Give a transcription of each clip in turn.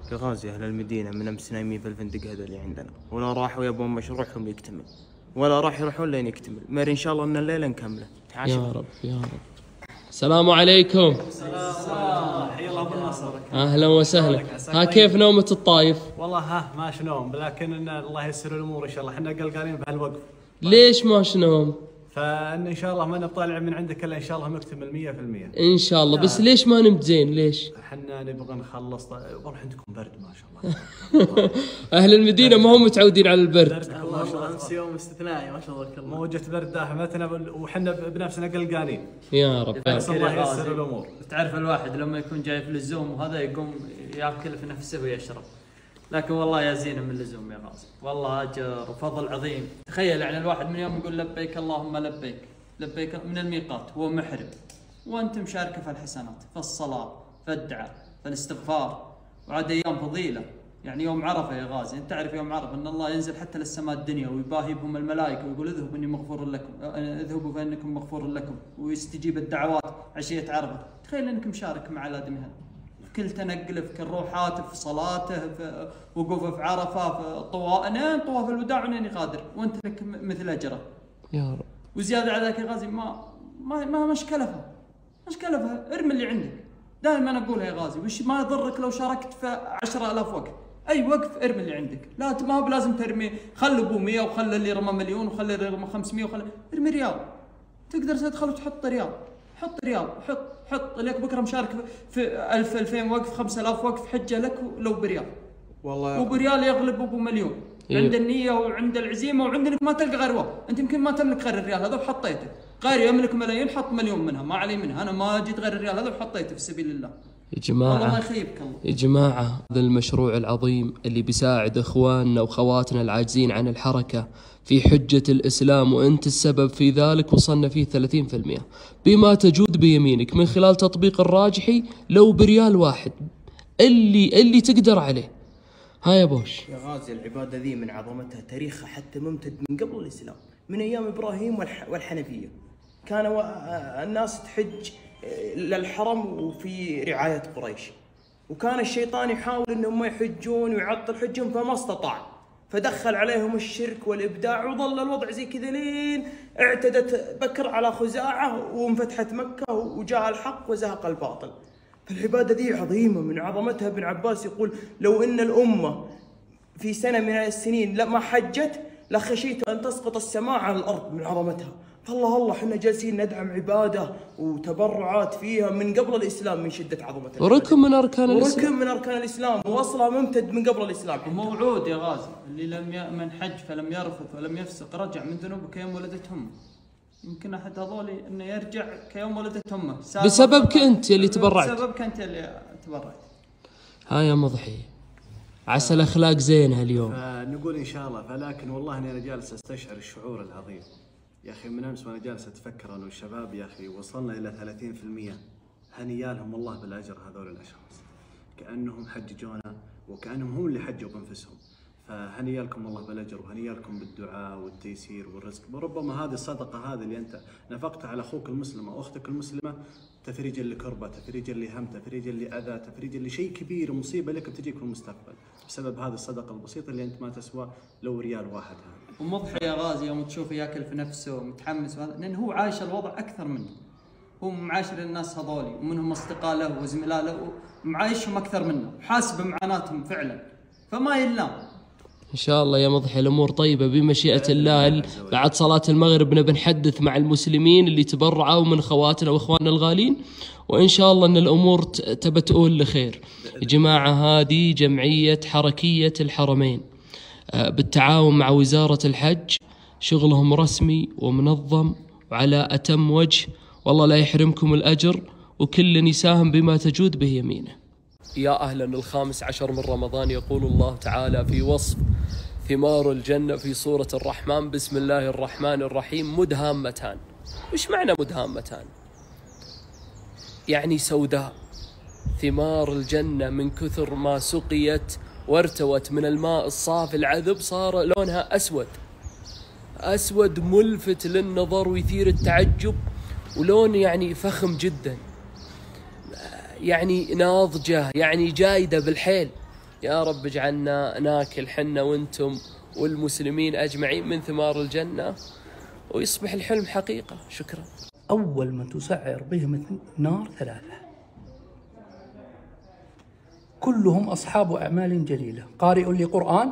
يا غازي أهل المدينة من أمس نايمين في الفندق هذا اللي عندنا، ولا راحوا يبون مشروعهم يكتمل، ولا راح يروحون لين يكتمل. مر إن شاء الله إن الليلة نكمله. يا رب يا رب. السلام عليكم. السلام. حي الله بالنصر. أهلا وسهلا. ها كيف نومة الطايف؟ والله ماش نوم، لكن إن الله ييسر الأمور إن شاء الله. احنا قلقانين بهالوقف. ليش ماش نوم؟ فإن شاء الله ما نطالع من عندك إلا إن شاء الله نكتمل 100%. إن شاء الله. بس ليش ما نمت زين؟ ليش؟ احنا نبغى نخلص. والله عندكم برد ما شاء الله. أهل المدينة ما هم متعودين على البرد. ما شاء الله امس يوم استثنائي ما شاء الله كله. موجة برد داهمتنا وحنا بنفسنا قلقانين. يا رب. بس الله ييسر الأمور. تعرف الواحد لما يكون جاي في اللزوم وهذا يقوم ياكل في نفسه ويشرب، لكن والله يا زين من اللزوم يا غازي، والله اجر وفضل عظيم. تخيل يعني الواحد من يوم يقول لبيك اللهم لبيك لبيك من الميقات هو محرم، وانت مشاركه في الحسنات، في الصلاه، في الدعاء، في الاستغفار، وعاد ايام فضيله. يعني يوم عرفه يا غازي، انت تعرف يوم عرفه ان الله ينزل حتى للسماء الدنيا ويباهي بهم الملائكه ويقول اذهبوا اني مغفور لكم، اذهبوا فانكم مغفور لكم، ويستجيب الدعوات عشيه عرفه. تخيل انك مشارك مع الادمي هذا في كل تنقله، في كل روحاته، في صلاته، في وقوفه في عرفه، في طواف الوداع ونين يغادر، وانت لك مثل اجره. يا رب. وزياده على ذلك يا غازي ما مش كلفها، مش كلفها، ارمي اللي عندك. دائما انا اقولها يا غازي، وش ما يضرك لو شاركت في 10,000 وقف، اي وقف ارمي اللي عندك، لا ما هو بلازم ترمي. خلي ابو 100 وخلي اللي رمى مليون وخلي اللي رمى 500 وخلي، ارمي ريال. تقدر تدخل وتحط ريال، حط ريال، حط لك بكره مشارك في 1000 2000 وقف، 5000 وقف، حجه لك لو بريال. والله وبريال يغلب ابو مليون. إيه. عند النيه وعند العزيمه وعند انك ما تلقى غير واحد. انت يمكن ما تملك غير الريال هذا وحطيته، غيري يملك ملايين حط مليون منها، ما علي منها. انا ما جيت غير الريال هذا وحطيته في سبيل الله. يا جماعة والله ما يخيبك الله. يا جماعة، هذا المشروع العظيم اللي بيساعد إخواننا وخواتنا العاجزين عن الحركة في حجة الإسلام، وأنت السبب في ذلك، وصلنا فيه 30% بما تجود بيمينك من خلال تطبيق الراجحي، لو بريال واحد اللي تقدر عليه. ها يا بوش. يا غازي العبادة ذي من عظمتها تاريخها حتى ممتد من قبل الإسلام، من أيام إبراهيم والحنفية. كان الناس تحج للحرم وفي رعاية قريش، وكان الشيطان يحاول انهم ما يحجون ويعطل حجهم فما استطاع، فدخل عليهم الشرك والابداع، وظل الوضع زي كذا لين اعتدت بكر على خزاعة وانفتحت مكة وجاء الحق وزهق الباطل. فالعبادة دي عظيمة من عظمتها. ابن عباس يقول لو ان الأمة في سنة من السنين ما حجت لخشيت ان تسقط السماء على الأرض من عظمتها. فالله احنا جالسين ندعم عباده وتبرعات فيها من قبل الاسلام من شده عظمتها. وركن من اركان الاسلام. وركن من اركان الاسلام، واصلها ممتد من قبل الاسلام. وموعود يا غازي، اللي من حج فلم يرفث ولم يفسق رجع من ذنوبه كيوم ولدته امه. يمكن احد هذول انه يرجع كيوم ولدته امه بسببك انت اللي تبرعت. بسببك انت اللي تبرعت. ها يا مضحي، عسى الاخلاق زينه اليوم. نقول ان شاء الله. فلكن والله اني انا جالس استشعر الشعور العظيم يا اخي. من امس وانا جالس اتفكر انا والشباب يا اخي، وصلنا الى 30%. هنيالهم والله بالاجر هذول الاشخاص، كانهم حججونا وكانهم هم اللي حجوا بانفسهم. فهنيالكم الله بالاجر، وهنيالكم بالدعاء والتيسير والرزق. وربما هذه الصدقه هذه اللي انت نفقتها على اخوك المسلم او اختك المسلمه تفريجا لكربه، تفريجا لهم، تفريجا لاذى، تفريجا لشيء كبير، مصيبه لك بتجيك في المستقبل بسبب هذه الصدقه البسيطه اللي انت ما تسوى لو ريال واحد. هذا ومضحي يا غازي يوم تشوفه ياكل في نفسه ومتحمس، لانه هو عايش الوضع اكثر منه. هو معاشر الناس هذولي ومنهم اصدقاء له وزملاء له، ومعايشهم اكثر منه وحاسب معاناتهم فعلا، فما يلام. ان شاء الله يا مضحي الامور طيبه بمشيئه الله. بعد صلاه المغرب نبي نحدث مع المسلمين اللي تبرعوا من خواتنا واخواننا الغالين، وان شاء الله ان الامور تبى تؤول لخير. يا جماعه، هذه جمعيه حركيه الحرمين بالتعاون مع وزاره الحج، شغلهم رسمي ومنظم وعلى اتم وجه، والله لا يحرمكم الاجر، وكل يساهم بما تجود به يمينه. يا أهلا 15 من رمضان، يقول الله تعالى في وصف ثمار الجنة في سورة الرحمن: بسم الله الرحمن الرحيم، مدهامتان. وش معنى مدهامتان؟ يعني سوداء. ثمار الجنة من كثر ما سقيت وارتوت من الماء الصافي العذب صار لونها أسود، أسود ملفت للنظر ويثير التعجب، ولون يعني فخم جدا، يعني ناضجة، يعني جايدة بالحيل. يا رب اجعلنا ناكل حنا وانتم والمسلمين أجمعين من ثمار الجنة ويصبح الحلم حقيقة. شكرا. أول من تسعر بهم النار 3 كلهم أصحاب أعمال جليلة: قارئ لقرآن،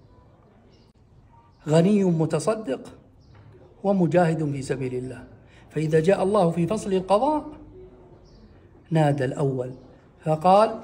غني متصدق، ومجاهد في سبيل الله. فإذا جاء الله في فصل القضاء نادى الأول فقال: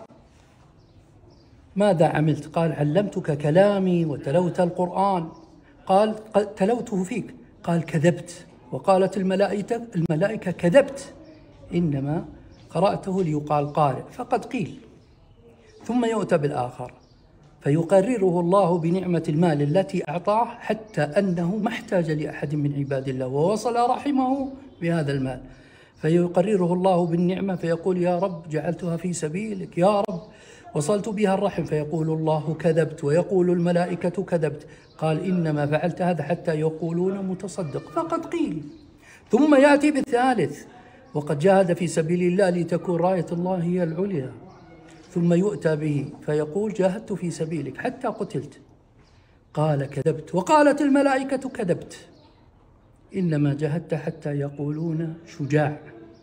ماذا عملت؟ قال: علمتك كلامي وتلوت القرآن. قال: تلوته فيك. قال: كذبت. وقالت الملائكة كذبت، إنما قرأته ليقال قارئ، فقد قيل. ثم يؤتى بالآخر فيقرره الله بنعمة المال التي أعطاه، حتى أنه ما احتاج لأحد من عباد الله ووصل رحمه بهذا المال، فيقرره الله بالنعمة فيقول: يا رب جعلتها في سبيلك، يا رب وصلت بها الرحم، فيقول الله: كذبت. ويقول الملائكة: كذبت. قال: إنما فعلت هذا حتى يقولون متصدق، فقد قيل. ثم يأتي بالثالث: وقد جاهد في سبيل الله لتكون راية الله هي العليا. ثم يؤتى به فيقول: جاهدت في سبيلك حتى قتلت. قال: كذبت. وقالت الملائكة: كذبت، إنما جاهدت حتى يقولون شجاع.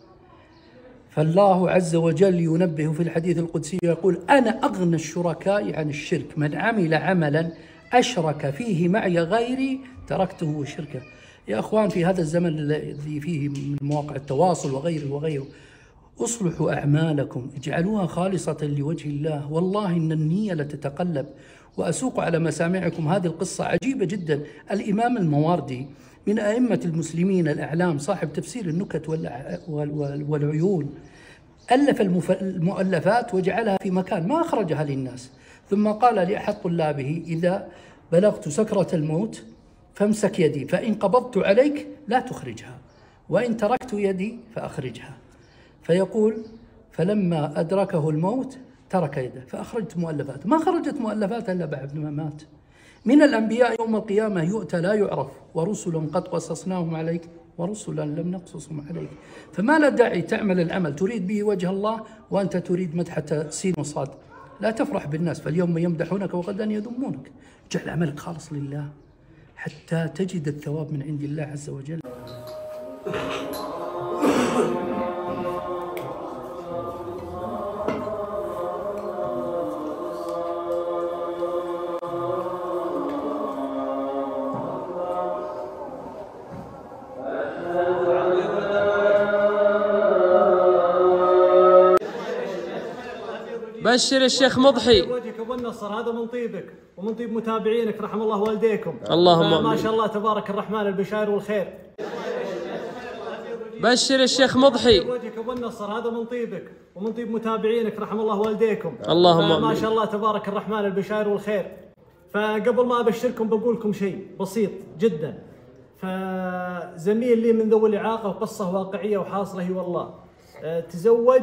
فالله عز وجل ينبه في الحديث القدسي يقول: أنا أغنى الشركاء عن الشرك، من عمل عملا أشرك فيه معي غيري تركته وشركه. يا أخوان، في هذا الزمن الذي فيه من مواقع التواصل وغيره اصلحوا أعمالكم، اجعلوها خالصة لوجه الله. والله إن النية لتتقلب. وأسوق على مسامعكم هذه القصة عجيبة جدا. الإمام المواردي من أئمة المسلمين الأعلام، صاحب تفسير النكت والعيون، ألف المؤلفات وجعلها في مكان ما أخرجها للناس، ثم قال لأحد طلابه: إذا بلغت سكرة الموت فامسك يدي، فإن قبضت عليك لا تخرجها، وإن تركت يدي فأخرجها. فيقول: فلما أدركه الموت ترك يده فأخرجت مؤلفات. ما خرجت مؤلفات إلا بعد ما مات. من الأنبياء يوم القيامة يؤتى لا يعرف، ورسل قد قصصناهم عليك ورسلا لم نقصصهم عليك. فما لا داعي تعمل العمل تريد به وجه الله وأنت تريد مدحة سين وصاد. لا تفرح بالناس، فاليوم يمدحونك وغدا يذمونك. اجعل عملك خالص لله حتى تجد الثواب من عند الله عز وجل. بشر الشيخ مضحي. وجهك ابو النصر، هذا من طيبك ومن طيب متابعينك، رحم الله والديكم. اللهم آمين. ما شاء الله تبارك الرحمن، البشائر والخير. بشر الشيخ مضحي. وجهك ابو النصر، هذا من طيبك ومن طيب متابعينك، رحم الله والديكم. اللهم آمين. ما شاء الله تبارك الرحمن، البشائر والخير. فقبل ما ابشركم بقول لكم شيء بسيط جدا. فزميل لي من ذوي الاعاقه، وقصه واقعيه وحاصله هي والله. تزوج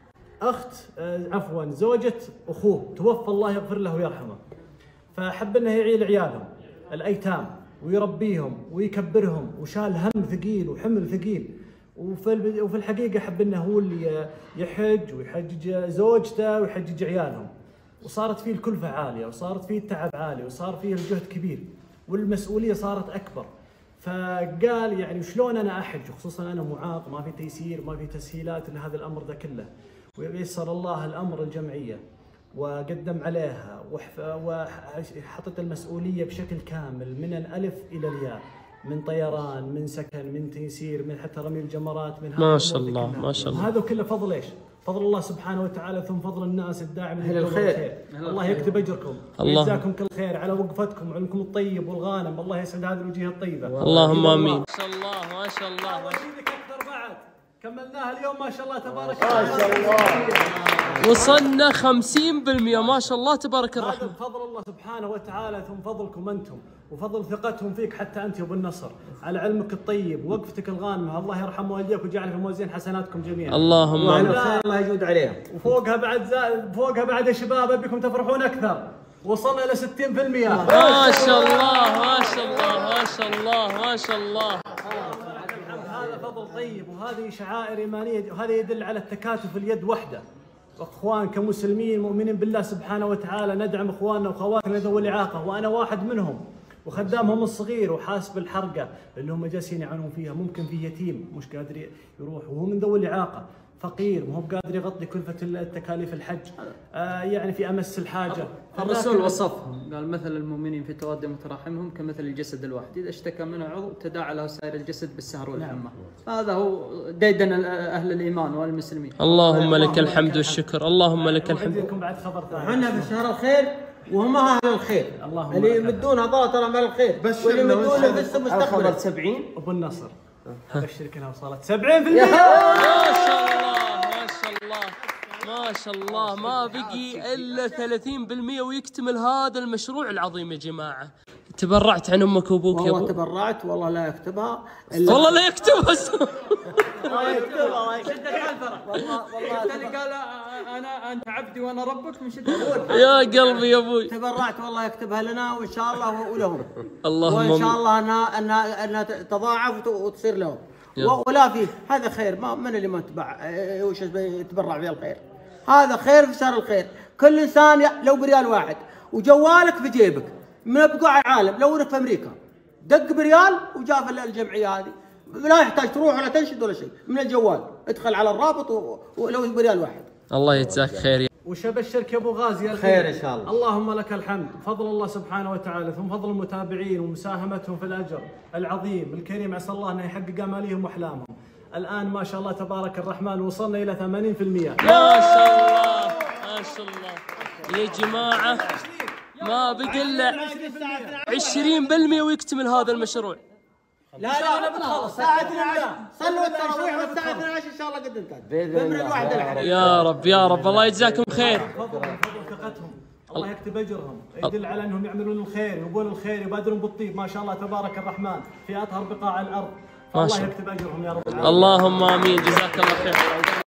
زوجة أخوه، توفى الله يغفر له ويرحمه، فحب أنه يعيل عيالهم الأيتام ويربيهم ويكبرهم، وشال هم ثقيل وحمل ثقيل. وفي الحقيقة حب أنه هو اللي يحج ويحجج زوجته ويحجج عيالهم، وصارت فيه الكلفة عالية، وصارت فيه التعب عالي، وصار فيه الجهد كبير، والمسؤولية صارت أكبر. فقال يعني وشلون أنا أحج، خصوصا أنا معاق، ما في تيسير ما في تسهيلات لهذا الأمر ذا كله. ويسر الله الأمر الجمعية وقدم عليها وحطت المسؤولية بشكل كامل من الألف إلى الياء، من طيران، من سكن، من تيسير، من حتى رمي الجمرات، من ما شاء الله ما شاء الله. هذا كله فضل ايش؟ فضل الله سبحانه وتعالى، ثم فضل الناس الداعم للخير. الله يكتب اجركم ويجزاكم كل خير على وقفتكم وعلمكم الطيب والغانم. الله يسعد هذه الوجوه الطيبة. اللهم امين. ما شاء الله ما شاء الله. اكثر بعد كملناها اليوم ما شاء الله تبارك الله. ما شاء الله وصلنا 50%. ما شاء الله تبارك الرحمن. هذا بفضل الله سبحانه وتعالى، ثم فضلكم انتم وفضل ثقتهم فيك حتى انت يا ابو النصر، على علمك الطيب ووقفتك الغانمه. الله يرحم والديك ويجعل في موازين حسناتكم جميعا. اللهم امين. الله يجود عليهم. وفوقها بعد يا شباب ابيكم تفرحون اكثر. وصلنا الى 60%. ما شاء الله ما شاء الله ما شاء الله ما شاء الله. هذا فضل طيب، وهذه شعائر ايمانيه، وهذا يدل على التكاتف اليد وحده. اخوان كمسلمين مؤمنين بالله سبحانه وتعالى ندعم اخواننا واخواتنا ذوي الاعاقه، وانا واحد منهم وخدامهم الصغير وحاسب الحرقه اللي هم جالسين يعانون فيها. ممكن في يتيم مش قادر يروح وهو من ذوي الاعاقه، فقير مو قادر يغطي كلفه التكاليف الحج، يعني في امس الحاجه. الرسول وصفهم قال مثل المؤمنين في توادهم وتراحمهم كمثل الجسد الواحد، اذا اشتكى منه عضو تداعى له سائر الجسد بالسهر والحمى. هذا هو ديدن اهل الايمان والمسلمين. اللهم لك الحمد والشكر، اللهم لك الحمد. عندكم بعد خبر ثاني. احنا في شهر الخير وهم اهل الخير، اللي يمدون هذول ترى من الخير، واللي يمدون في المستقبل. الخبر 70 ابو النصر ابشرك انها وصلت 70%. ما شاء الله ما شاء الله ما شاء الله، ما بقي الا 30% ويكتمل هذا المشروع العظيم. يا جماعه تبرعت عن امك وابوك يا ابو؟ والله تبرعت، والله لا يكتبها والله لا يكتبها. الله يكتبها والله اللي قال انا انت عبدي وانا ربك من شده يا قلبي يا ابوي. تبرعت والله يكتبها لنا وان شاء الله ولهم. اللهم وان شاء الله انها تتضاعف وتصير لهم. ولا فيه هذا خير، ما من اللي ما تبع وش يتبرع في الخير. هذا خير في شهر الخير. كل انسان لو بريال واحد وجوالك في جيبك من بقاع العالم، لو انك في امريكا دق بريال وجاء في الجمعيه هذه، لا يحتاج تروح ولا تنشد ولا شيء، من الجوال ادخل على الرابط ولو بريال واحد. الله يجزاك خير. وش ابشرك يا ابو غازي؟ خير ان شاء الله. اللهم لك الحمد، فضل الله سبحانه وتعالى ثم فضل المتابعين ومساهمتهم في الاجر العظيم الكريم، عسى الله انه يحقق اماليهم واحلامهم. الان ما شاء الله تبارك الرحمن وصلنا الى 80%. ما شاء الله ما شاء الله يا جماعه، ما بقي الا 20% ويكتمل هذا المشروع. لا بنخلص الساعة 12. صلوا التراويح والساعة 12 ان شاء الله قد انتهت. بإذن الله. يا رب يا رب، الله يجزاكم خير. فضل ثقتهم، الله يكتب اجرهم، يدل على انهم يعملون الخير يبون الخير يبادرون بالطيب، ما شاء الله تبارك الرحمن في اطهر بقاع الارض. الله يكتب اجرهم يا رب العالمين. اللهم امين، جزاك الله خير.